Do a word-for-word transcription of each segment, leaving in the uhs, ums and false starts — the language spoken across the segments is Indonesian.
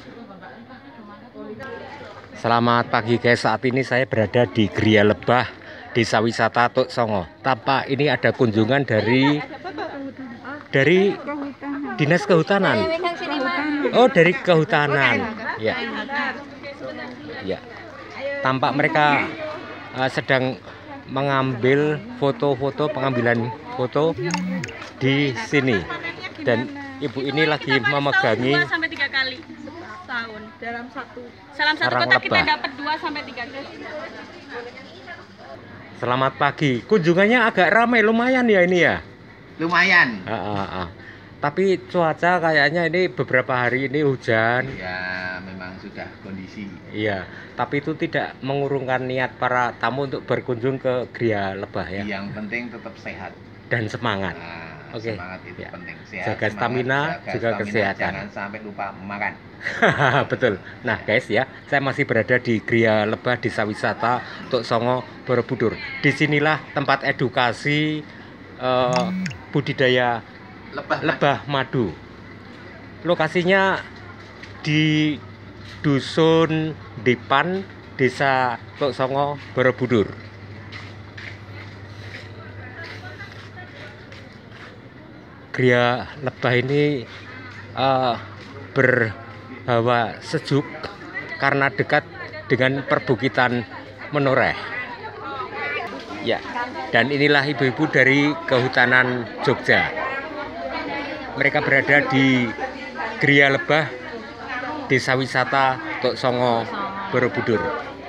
Selamat pagi guys, saat ini saya berada di Gria Lebah, Desa Wisata Tuk Songo. Tanpa ini ada kunjungan dari dari Dinas Kehutanan. Oh, dari Kehutanan. Ya. Ya. Tampak mereka uh, sedang mengambil foto-foto, pengambilan foto di sini. Dan ibu ini lagi memegangi dua sampai tiga kali setahun dalam satu dalam satu sarang kotak kita lebah. dapat dua sampai tiga kali. Selamat pagi. Kunjungannya agak ramai, lumayan ya ini ya. Lumayan. Ah, ah, ah. Tapi cuaca kayaknya ini beberapa hari ini hujan. Ya, memang sudah kondisi. Iya, tapi itu tidak mengurungkan niat para tamu untuk berkunjung ke Gria Lebah ya. Yang penting tetap sehat. Dan semangat. Nah, Oke. Semangat itu Ya. penting. Sehat, Jaga semangat, stamina, jaga juga stamina, kesehatan. Jangan sampai lupa makan. Betul. Nah guys ya, saya masih berada di Gria Lebah, Desa Wisata Tuk Songo, Borobudur. Disinilah tempat edukasi eh, budidaya Lebah. lebah madu. Lokasinya di Dusun Dipan, Desa Tuk Songo, Borobudur. Gria Lebah ini uh, berhawa sejuk karena dekat dengan perbukitan Menoreh. Ya, dan inilah ibu-ibu dari Kehutanan Jogja. Mereka berada di Gria Lebah, Desa Wisata Tuk Songo, Borobudur.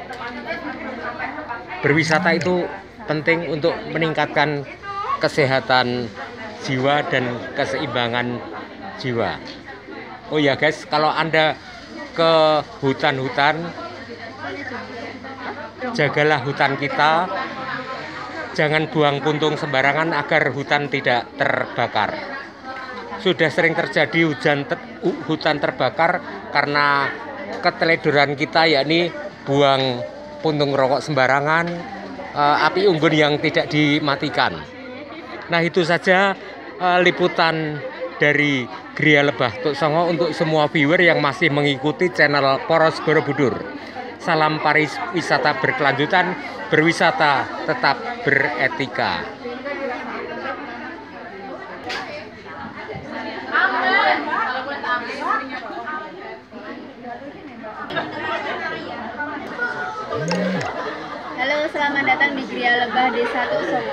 Berwisata itu penting untuk meningkatkan kesehatan jiwa dan keseimbangan jiwa. Oh ya guys, kalau Anda ke hutan-hutan, jagalah hutan kita. Jangan buang puntung sembarangan agar hutan tidak terbakar. Sudah sering terjadi hujan ter, hutan terbakar karena keteledoran kita, yakni buang puntung rokok sembarangan, uh, api unggun yang tidak dimatikan. Nah itu saja uh, liputan dari Gria Lebah Tuk Songo untuk semua viewer yang masih mengikuti channel Poros Borobudur. Salam pariwisata berkelanjutan, berwisata tetap beretika. Halo, selamat datang di Gria Lebah Desa Tuk Songo.